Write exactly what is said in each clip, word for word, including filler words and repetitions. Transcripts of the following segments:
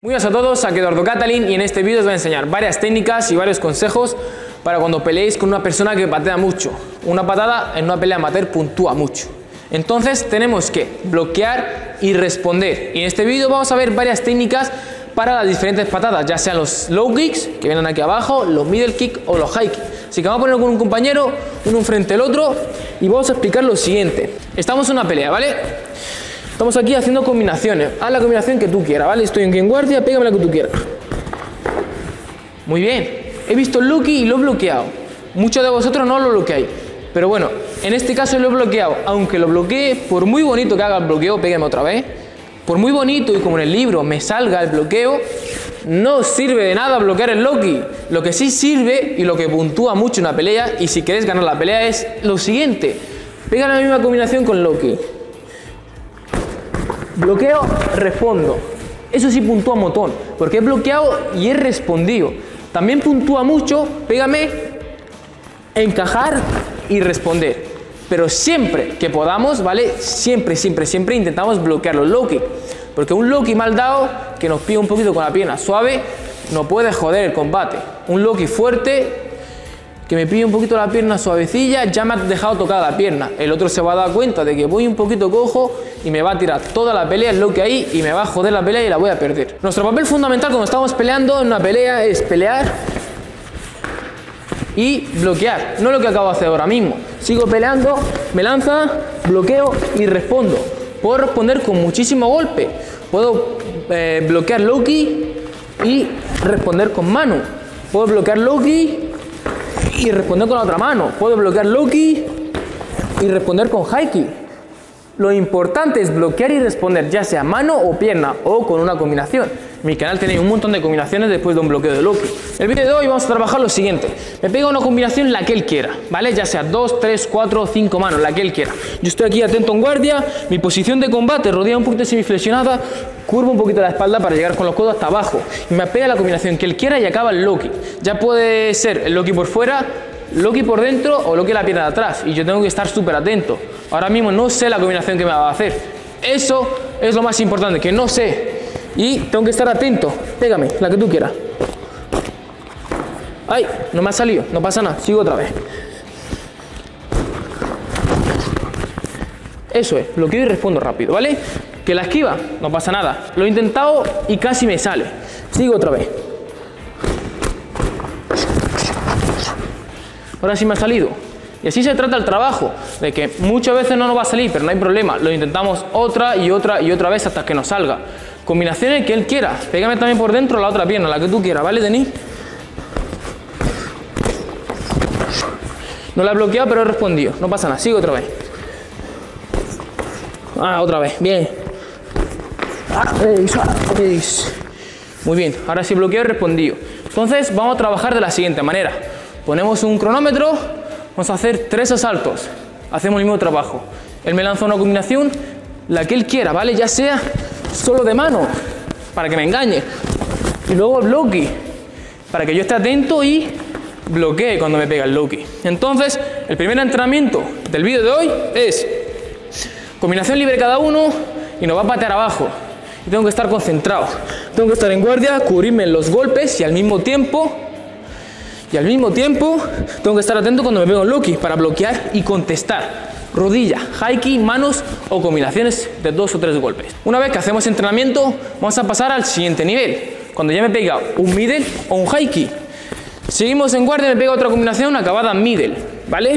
Muy buenas a todos, aquí Eduardo Catalin y en este vídeo os voy a enseñar varias técnicas y varios consejos para cuando peleéis con una persona que patea mucho. Una patada en una pelea amateur puntúa mucho. Entonces tenemos que bloquear y responder. Y en este vídeo vamos a ver varias técnicas para las diferentes patadas, ya sean los low kicks, que vienen aquí abajo, los middle kick o los high kick. Así que vamos a ponerlo con un compañero, uno frente al otro, y vamos a explicar lo siguiente. Estamos en una pelea, ¿vale? Estamos aquí haciendo combinaciones. Haz la combinación que tú quieras, ¿vale? Estoy aquí en guardia, pégame la que tú quieras. Muy bien. He visto el Loki y lo he bloqueado. Muchos de vosotros no lo bloqueáis. Pero bueno, en este caso lo he bloqueado. Aunque lo bloquee, por muy bonito que haga el bloqueo, pégame otra vez. Por muy bonito y como en el libro me salga el bloqueo, no sirve de nada bloquear el Loki. Lo que sí sirve y lo que puntúa mucho una pelea, y si queréis ganar la pelea, es lo siguiente. Pega la misma combinación con Loki. Bloqueo, respondo. Eso sí puntúa un montón, porque he bloqueado y he respondido. También puntúa mucho, pégame, encajar y responder. Pero siempre que podamos, ¿vale? Siempre, siempre, siempre intentamos bloquear los low kick. Porque un low kick mal dado, que nos pide un poquito con la pierna suave, no puede joder el combate. Un low kick fuerte, que me pide un poquito la pierna suavecilla, ya me ha dejado tocada la pierna. El otro se va a dar cuenta de que voy un poquito cojo y me va a tirar toda la pelea, es lo que hay, y me va a joder la pelea y la voy a perder. Nuestro papel fundamental cuando estamos peleando en una pelea es pelear y bloquear, no lo que acabo de hacer ahora mismo. Sigo peleando, me lanza, bloqueo y respondo. Puedo responder con muchísimo golpe. Puedo eh, bloquear low kick y responder con mano. Puedo bloquear low kick y responder con la otra mano. Puedo bloquear low kick y responder con high kick. Lo importante es bloquear y responder, ya sea mano o pierna o con una combinación. En mi canal tenéis un montón de combinaciones después de un bloqueo de low kick. En el vídeo de hoy vamos a trabajar lo siguiente. Me pega una combinación la que él quiera, ¿vale? Ya sea dos, tres, cuatro, cinco manos, la que él quiera. Yo estoy aquí atento en guardia, mi posición de combate, rodilla un poquito semiflexionada, curvo un poquito la espalda para llegar con los codos hasta abajo. Y me pega la combinación que él quiera y acaba el low kick. Ya puede ser el low kick por fuera, low kick por dentro o low kick la pierna de atrás. Y yo tengo que estar súper atento. Ahora mismo no sé la combinación que me va a hacer. Eso es lo más importante, que no sé. Y tengo que estar atento. Pégame, la que tú quieras. Ay, no me ha salido, no pasa nada. Sigo otra vez. Eso es, bloqueo y respondo rápido, ¿vale? Que la esquiva, no pasa nada. Lo he intentado y casi me sale. Sigo otra vez. Ahora sí me ha salido. Y así se trata el trabajo, de que muchas veces no nos va a salir, pero no hay problema. Lo intentamos otra y otra y otra vez hasta que nos salga. Combinaciones que él quiera. Pégame también por dentro la otra pierna, la que tú quieras, ¿vale, Denis? No la he bloqueado, pero he respondido. No pasa nada, sigo otra vez. Ah, otra vez, bien. Ah, veis, ah, veis. Muy bien, ahora sí bloqueo y respondido. Entonces vamos a trabajar de la siguiente manera. Ponemos un cronómetro. Vamos a hacer tres asaltos. Hacemos el mismo trabajo. Él me lanza una combinación, la que él quiera, ¿vale? Ya sea solo de mano, para que me engañe. Y luego el low kick, para que yo esté atento y bloquee cuando me pega el low kick. Entonces, el primer entrenamiento del vídeo de hoy es combinación libre cada uno y nos va a patear abajo. Y tengo que estar concentrado. Tengo que estar en guardia, cubrirme en los golpes y al mismo tiempo... Y al mismo tiempo tengo que estar atento cuando me pego un low kick para bloquear y contestar. Rodilla, high kick, manos o combinaciones de dos o tres golpes. Una vez que hacemos entrenamiento, vamos a pasar al siguiente nivel. Cuando ya me pega un middle o un high kick. Seguimos en guardia y me pega otra combinación acabada en middle, ¿vale?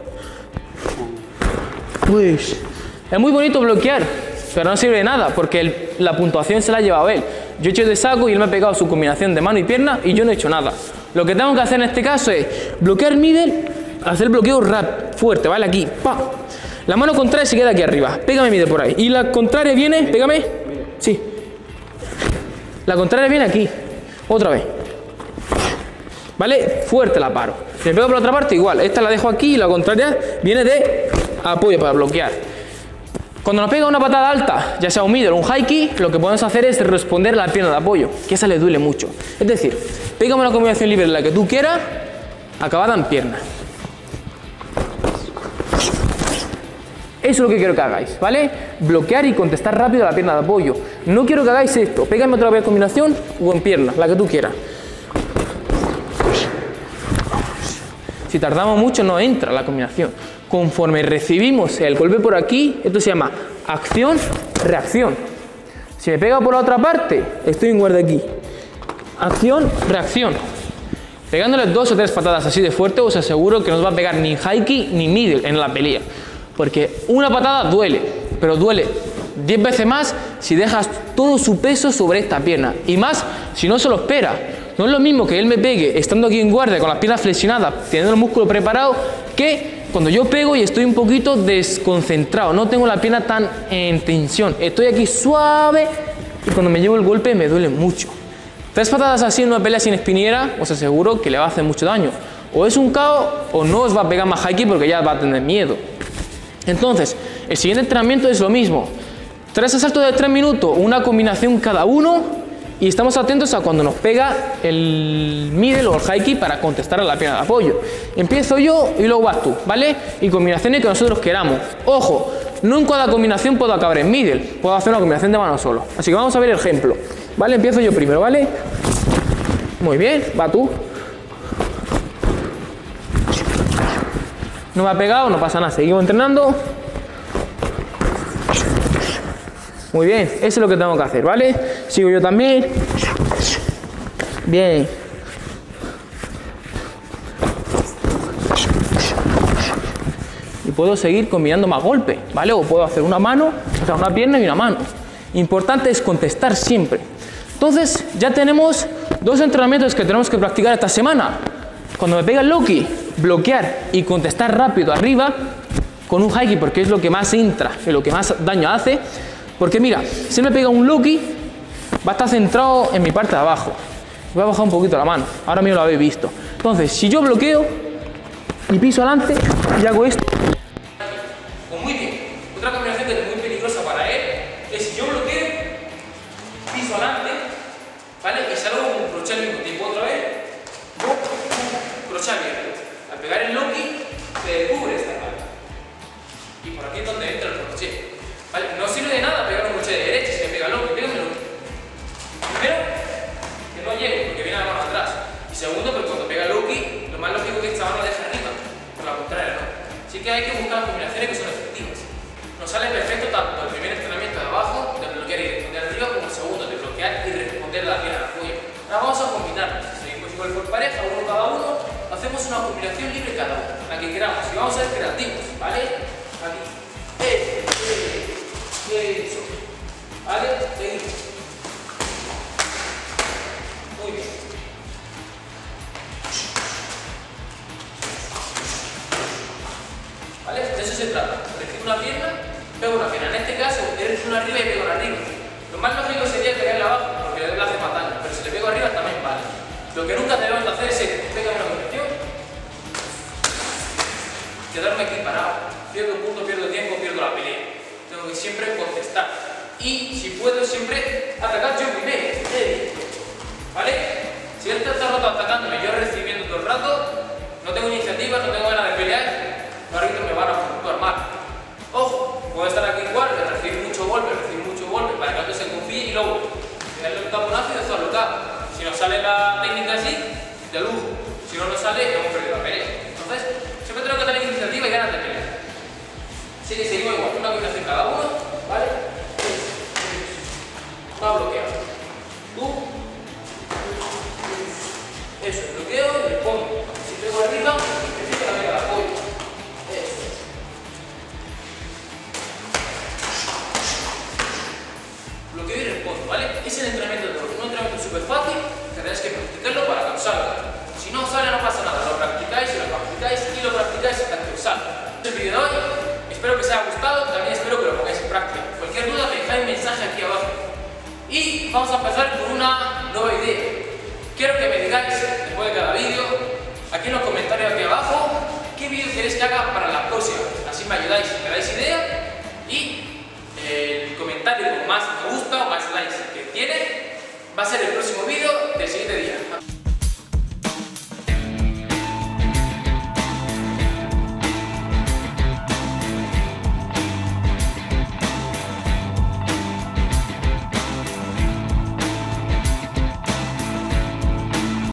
Pues es muy bonito bloquear, pero no sirve de nada porque el, la puntuación se la ha llevado él. Yo he hecho de saco y él me ha pegado su combinación de mano y pierna y yo no he hecho nada. Lo que tengo que hacer en este caso es bloquear middle, hacer bloqueo rap, fuerte, ¿vale? Aquí, pa. La mano contraria se queda aquí arriba. Pégame middle por ahí. Y la contraria viene, pégame. Sí. La contraria viene aquí. Otra vez. ¿Vale? Fuerte la paro. Si me pego por la otra parte, igual. Esta la dejo aquí y la contraria viene de apoyo para bloquear. Cuando nos pega una patada alta, ya sea un middle o un high kick, lo que podemos hacer es responder a la pierna de apoyo, que esa le duele mucho. Es decir, pégame una combinación libre la que tú quieras, acabada en pierna. Eso es lo que quiero que hagáis, ¿vale? Bloquear y contestar rápido a la pierna de apoyo. No quiero que hagáis esto. Pégame otra vez combinación o en pierna, la que tú quieras. Si tardamos mucho no entra la combinación. Conforme recibimos el golpe por aquí, esto se llama acción, reacción. Si me pega por la otra parte, estoy en guardia aquí. Acción, reacción. Pegándole dos o tres patadas así de fuerte, os aseguro que no os va a pegar ni high kick ni middle en la pelea. Porque una patada duele, pero duele diez veces más si dejas todo su peso sobre esta pierna. Y más si no se lo espera. No es lo mismo que él me pegue estando aquí en guardia con las piernas flexionadas, teniendo el músculo preparado, que cuando yo pego y estoy un poquito desconcentrado. No tengo la pierna tan en tensión. Estoy aquí suave y cuando me llevo el golpe me duele mucho. Tres patadas así en una pelea sin espiniera, os aseguro que le va a hacer mucho daño. O es un K O o no os va a pegar más high kick porque ya va a tener miedo. Entonces, el siguiente entrenamiento es lo mismo. Tres asaltos de tres minutos, una combinación cada uno, y estamos atentos a cuando nos pega el middle o el high kick para contestar a la pierna de apoyo. Empiezo yo y luego vas tú, ¿vale? Y combinaciones que nosotros queramos. Ojo, no en cada combinación puedo acabar en middle, puedo hacer una combinación de mano solo. Así que vamos a ver el ejemplo, ¿vale? Empiezo yo primero, ¿vale? Muy bien, va tú. No me ha pegado, no pasa nada, seguimos entrenando. Muy bien, eso es lo que tengo que hacer, ¿vale? Sigo yo también. Bien. Y puedo seguir combinando más golpes, ¿vale? O puedo hacer una mano, o sea, una pierna y una mano. Importante es contestar siempre. Entonces, ya tenemos dos entrenamientos que tenemos que practicar esta semana. Cuando me pega el low kick, bloquear y contestar rápido arriba con un high kick, porque es lo que más entra y lo que más daño hace. Porque mira, si me pega un low kick, va a estar centrado en mi parte de abajo. Voy a bajar un poquito la mano, ahora mismo lo habéis visto. Entonces, si yo bloqueo y piso adelante y hago esto. Pues muy bien. Otra combinación que es muy peligrosa para él es si yo bloqueo, piso adelante, ¿vale? Y salgo con un crochet al mismo tiempo otra vez. Crochet abierto. Al pegar el low kick, se cubre esta parte. Y por aquí es donde entra el crochet. ¿Vale? No sirve de nada pegar un crochet de derecha si me pega el low kick. Pégame el low kick. Primero, que no llego porque viene la mano atrás. Y segundo, pues cuando pega el low kick, lo más lógico es que esta mano la deje arriba. Por la contraria, ¿no? Así que hay que buscar combinaciones que son efectivas. Nos sale perfecto tanto el primer entrenamiento de abajo, de bloquear y responder arriba, como el segundo, de bloquear y responder la pierna de apoyo. Ahora vamos a combinarnos. Seguimos igual por pareja, uno cada uno. Hacemos una combinación libre cada uno, la que queramos. Y vamos a ser creativos, ¿vale? Aquí. Eh, eh, eso. ¿Vale? Seguimos. Muy bien. ¿Vale? De eso se trata. Recibo una pierna, pego una pierna. En este caso, derecho una arriba y pego una arriba. Lo más lógico sería pegarle abajo, porque le hace más daño. Pero si le pego arriba también vale. Lo que nunca debemos hacer es esto. Pega una combinación. Quedarme aquí parado. Pierdo punto, pierdo tiempo, pierdo la pelea. Tengo que siempre contestar. Y si puedo, siempre atacar yo primero. ¿Vale? Si él está todo el rato atacándome, yo recibiendo todo el rato, no tengo iniciativa, no tengo ganas de pelear, los árbitros me van a puntuar mal. Ojo, puedo estar aquí igual, recibir mucho golpe, recibir mucho golpe, para que otro se confíe y luego darle un taponazo y dejarlo acá. Si nos sale la técnica así, de lujo. Si no nos sale, hemos perdido la pelea. Entonces, siempre tengo que tener iniciativa y ganas de pelear. Así que seguimos igual, una combinación cada uno, ¿vale? Va a bloquear. Tú. Eso, bloqueo y respondo. Si pego arriba, necesito la pega de apoyo. Eso. Bloqueo y respondo, ¿vale? Es el entrenamiento de bloqueo. Un entrenamiento súper fácil, que tenéis que practicarlo para que os salga. Si no os sale, no pasa nada. Lo practicáis y lo practicáis y lo practicáis hasta que os salga. Este es el vídeo de hoy. Espero que os haya gustado. También espero que lo pongáis en práctica. Cualquier duda, me dejáis un mensaje aquí abajo. Y vamos a empezar con una nueva idea. Quiero que me digáis, después de cada vídeo, aquí en los comentarios aquí abajo, qué vídeo queréis que haga para la próxima. Así me ayudáis, me dais idea. Y el comentario con más me gusta o más likes que tiene va a ser el próximo vídeo del siguiente día.